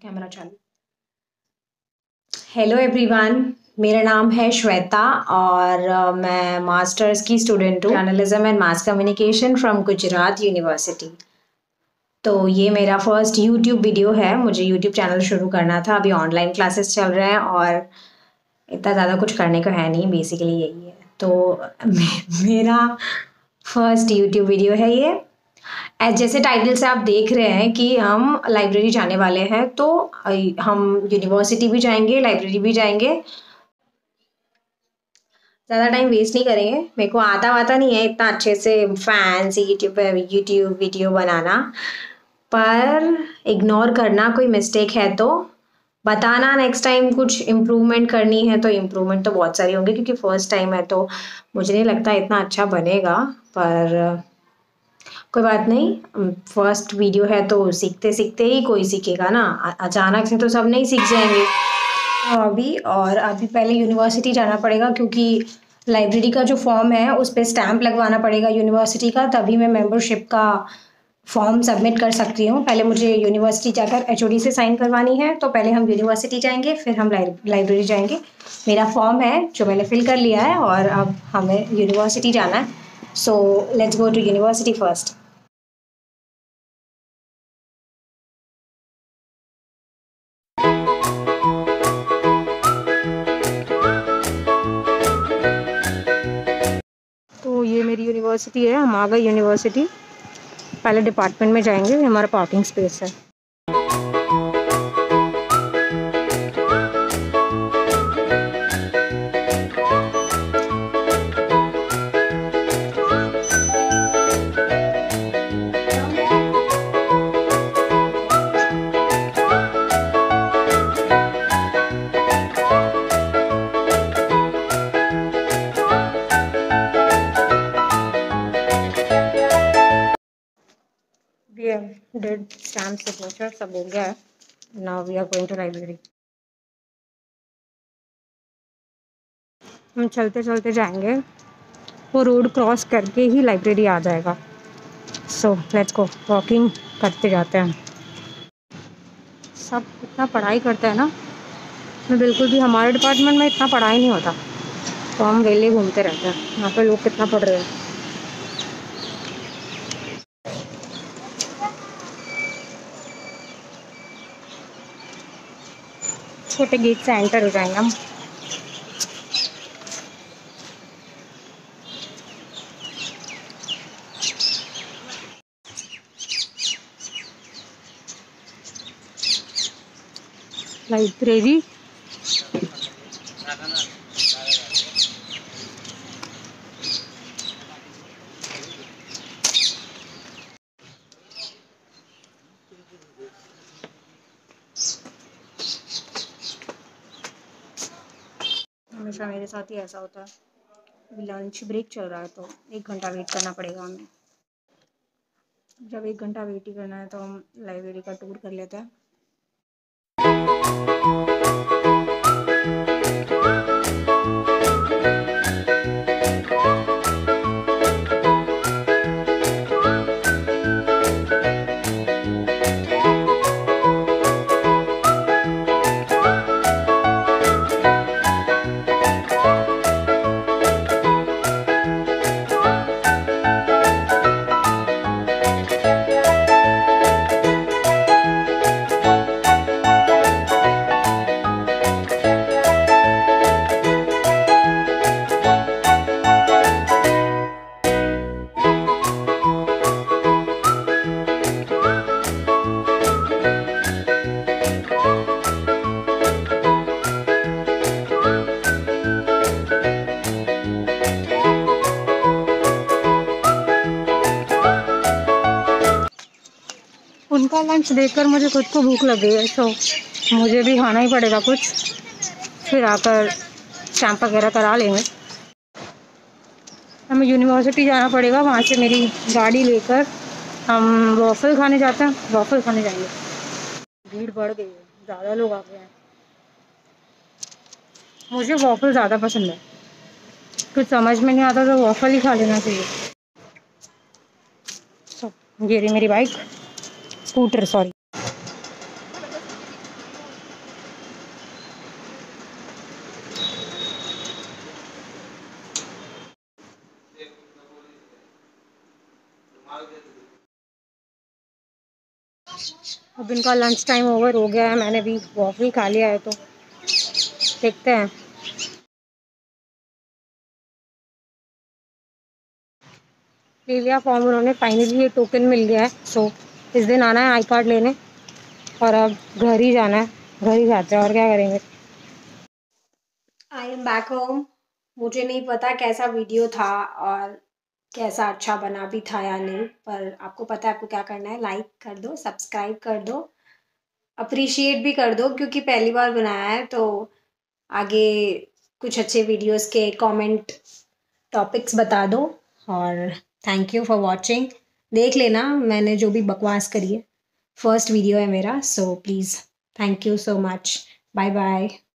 Camera चालू। Hello everyone, मेरा नाम है श्वेता और मैं मास्टर्स की स्टूडेंट हूँ, journalism and mass communication from Gujarat university. तो ये मेरा फर्स्ट यूट्यूब वीडियो है। मुझे यूट्यूब चैनल शुरू करना था। अभी ऑनलाइन क्लासेस चल रहे हैं और इतना ज़्यादा कुछ करने को है नहीं, बेसिकली यही है। तो मेरा फर्स्ट यूट्यूब वीडियो है ये। जैसे टाइटल से आप देख रहे हैं कि हम लाइब्रेरी जाने वाले हैं, तो हम यूनिवर्सिटी भी जाएंगे, लाइब्रेरी भी जाएंगे। ज़्यादा टाइम वेस्ट नहीं करेंगे। मेरे को आता वाता नहीं है इतना अच्छे से फैंसी यूट्यूब वीडियो बनाना, पर इग्नोर करना। कोई मिस्टेक है तो बताना, नेक्स्ट टाइम कुछ इम्प्रूवमेंट करनी है तो इम्प्रूवमेंट तो बहुत सारी होंगी, क्योंकि फर्स्ट टाइम है तो मुझे नहीं लगता इतना अच्छा बनेगा, पर कोई बात नहीं। फर्स्ट वीडियो है तो सीखते सीखते ही कोई सीखेगा ना, अचानक से तो सब नहीं सीख जाएंगे। अभी पहले यूनिवर्सिटी जाना पड़ेगा, क्योंकि लाइब्रेरी का जो फॉर्म है उस पर स्टैम्प लगवाना पड़ेगा यूनिवर्सिटी का, तभी मैं मेंबरशिप का फॉर्म सबमिट कर सकती हूँ। पहले मुझे यूनिवर्सिटी जाकर एचओडी से साइन करवानी है, तो पहले हम यूनिवर्सिटी जाएंगे, फिर हम लाइब्रेरी जाएंगे। मेरा फॉर्म है जो मैंने फिल कर लिया है और अब हमें यूनिवर्सिटी जाना है। So let's go to university first. तो ये मेरी यूनिवर्सिटी है, हम आ गए यूनिवर्सिटी। पहले डिपार्टमेंट में जाएंगे, हमारा पार्किंग स्पेस है। We have did stamp signature, सब हो गया है। Now we are going to library. हम चलते चलते जाएंगे, वो रोड क्रॉस करके ही लाइब्रेरी आ जाएगा। सो लेट्स गो, वॉकिंग करते जाते हैं। सब इतना पढ़ाई करते हैं ना, मैं बिल्कुल भी, हमारे डिपार्टमेंट में इतना पढ़ाई नहीं होता, तो हम वेले घूमते रहते हैं। यहाँ पे लोग कितना पढ़ रहे हैं। छोटे गेट से एंटर हो जाएंगे हम। लाइब्रेरी हमेशा मेरे साथ ही ऐसा होता है। अभी लंच ब्रेक चल रहा है तो 1 घंटा वेट करना पड़ेगा हमें। जब 1 घंटा वेट ही करना है तो हम लाइब्रेरी का टूर कर लेते हैं। उनका लंच देखकर मुझे खुद को भूख लगी है, तो मुझे भी खाना ही पड़ेगा कुछ। फिर आकर स्टैम्प वगैरह करा लेंगे। हमें यूनिवर्सिटी जाना पड़ेगा, वहाँ से मेरी गाड़ी लेकर हम वॉफल खाने जाते हैं। वॉफल खाने जाएंगे। भीड़ बढ़ गई है, ज़्यादा लोग आ गए हैं। मुझे वॉफल ज़्यादा पसंद है, कुछ समझ में नहीं आता तो वॉफल ही खा लेना चाहिए। ये रही मेरी बाइक, स्कूटर सॉरी। अब इनका लंच टाइम ओवर हो गया है, मैंने भी वॉफल खा लिया है, तो देखते हैं। ले लिया फॉर्म उन्होंने, फाइनली ये टोकन मिल गया है। सो इस दिन आना है आई कार्ड लेने, और अब घर ही जाना है, घर ही जाते हैं और क्या करेंगे। I am back home. मुझे नहीं पता कैसा वीडियो था और कैसा अच्छा बना भी था या नहीं, पर आपको पता है आपको क्या करना है, लाइक कर दो, सब्सक्राइब कर दो, अप्रिशिएट भी कर दो, क्योंकि पहली बार बनाया है तो आगे कुछ अच्छे वीडियोस के कमेंट टॉपिक्स बता दो। और थैंक यू फॉर वॉचिंग। देख लेना मैंने जो भी बकवास करी है, फर्स्ट वीडियो है मेरा, so please thank you so much. Bye bye.